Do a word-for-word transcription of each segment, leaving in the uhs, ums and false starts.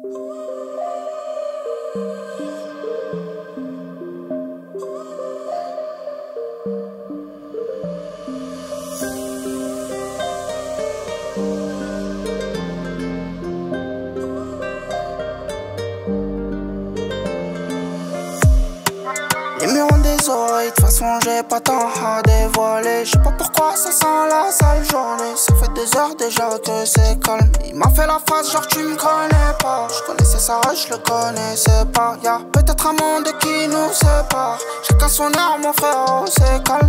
Les murs ont des oreilles, de toute façon j'ai pas tant à dévoiler. Je sais pas pourquoi ça sent la sale journée. Ça fait des heures déjà que c'est calme. Il m'a fait la face genre tu me connais pas. Je connaissais ça, je le connaissais pas. Y'a peut-être un monde qui nous sépare. Chacun son heure mon frère, oh, c'est calme.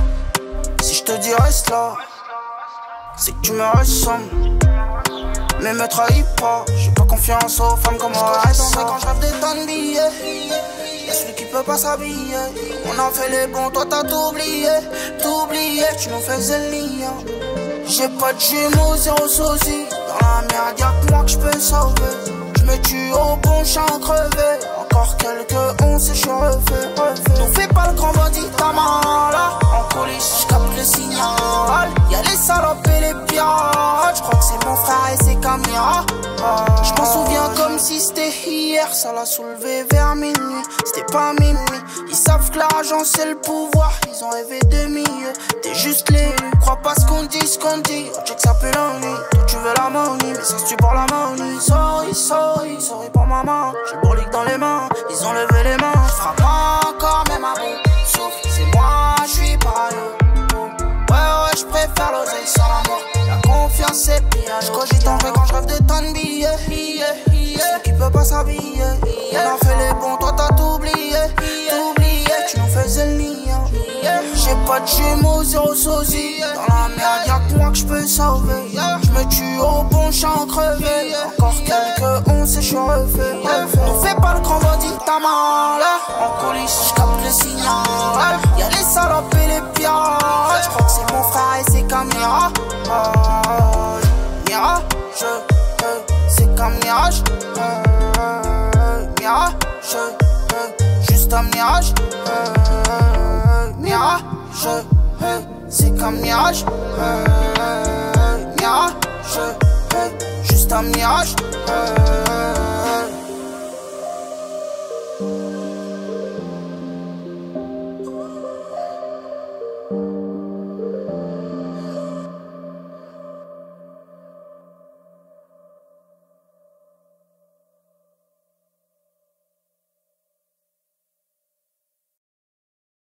Si je te dis reste là, c'est que tu me ressembles. Mais me trahis pas, j'ai pas confiance aux femmes comme moi. Quand je rêve des tonnes de billets, y'a celui qui peut pas s'habiller. On a fait les bons, toi t'as tout oublié. Tout oublié, tu nous faisais le lien. J'ai pas de jumeaux, zéro sosie. Dans la merde y'a que moi que j'peux sauver. J'me tue au bon champ crevé. Encore quelques onces et j'suis refait, refait. N'en fais pas le grand bandit, ta main là. En coulisses, j'capte le signal. Y'a les salopes et les pirates. J'crois que c'est mon frère et ses caméras. Je m'en souviens comme si c'était hier. Ça l'a soulevé vers minuit. C'était pas minuit. Ils savent que l'argent c'est le pouvoir. Ils ont rêvé de mieux. T'es juste l'élu. Crois pas ce qu'on dit, ce qu'on dit. On check ça peut la nuit. Toi tu veux la money, mais ça se tue pour la money. Sorry, sorry, sorry pour maman. J'ai le brolique dans les mains. Ils ont levé les mains. J'frappe encore même à bout. Sauf c'est moi, j'suis parano. Ouais ouais, j'préfère l'oseille sans l'amour. La confiance c'est pire. J'cogite en vrai quand j'rêve de tonnes de billets. Celui qui peut pas s'habiller. On a fait les bons, toi t'as tout oublié. Tout oublié, tu nous faisais le lien. J'ai pas de jumeaux, zéro sosie. Dans la merde y'a que moi que j'peux sauver. J'me tue au bon champ crevé. Encore quelques onces et j'suis refait. N'en fais pas le grand bandit, ta main là. En coulisses, j'capte le signal. Y'a les salopes et les pirates. J'crois que c'est mon frère et ses caméras. Mirage, c'est comme mirage. Mirage, juste un mirage. Mirage, c'est comme mirage. Mirage, juste un mirage.